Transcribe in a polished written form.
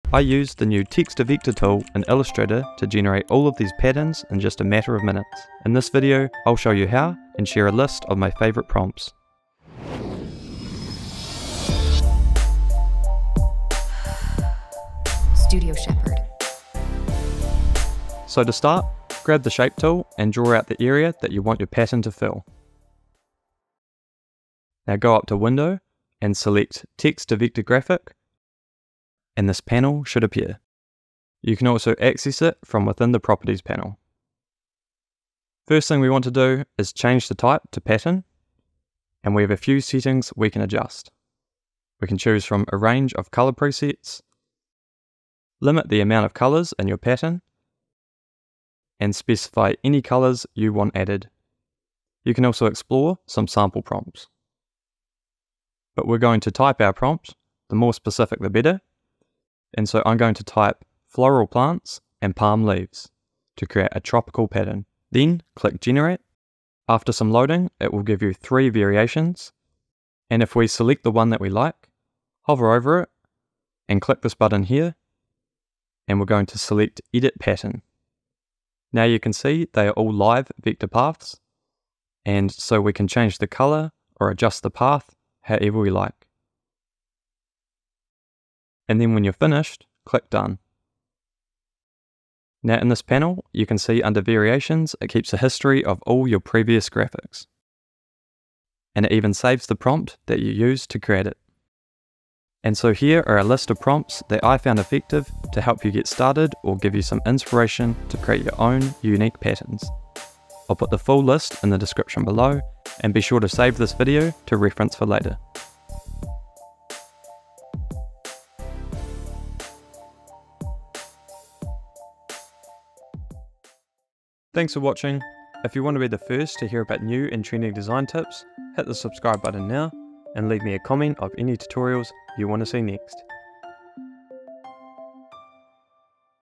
I used the new text-to-vector tool in Illustrator to generate all of these patterns in just a matter of minutes. In this video, I'll show you how and share a list of my favourite prompts. Studio Shepherd. So to start, grab the shape tool and draw out the area that you want your pattern to fill. Now go up to Window and select Text to Vector Graphic, and this panel should appear. You can also access it from within the Properties panel. First thing we want to do is change the type to pattern, and we have a few settings we can adjust. We can choose from a range of color presets, limit the amount of colors in your pattern, and specify any colors you want added. You can also explore some sample prompts. But we're going to type our prompt, the more specific the better, and so I'm going to type floral plants and palm leaves to create a tropical pattern. Then click Generate. After some loading, it will give you 3 variations, and if we select the one that we like, hover over it and click this button here, and we're going to select Edit Pattern. Now you can see they are all live vector paths, and so we can change the color or adjust the path however we like. And then when you're finished, click Done. Now in this panel, you can see under Variations, it keeps a history of all your previous graphics. And it even saves the prompt that you used to create it. And so here are a list of prompts that I found effective to help you get started or give you some inspiration to create your own unique patterns. I'll put the full list in the description below, and be sure to save this video to reference for later. Thanks for watching. If you want to be the first to hear about new and trending design tips, hit the subscribe button now and leave me a comment of any tutorials you want to see next.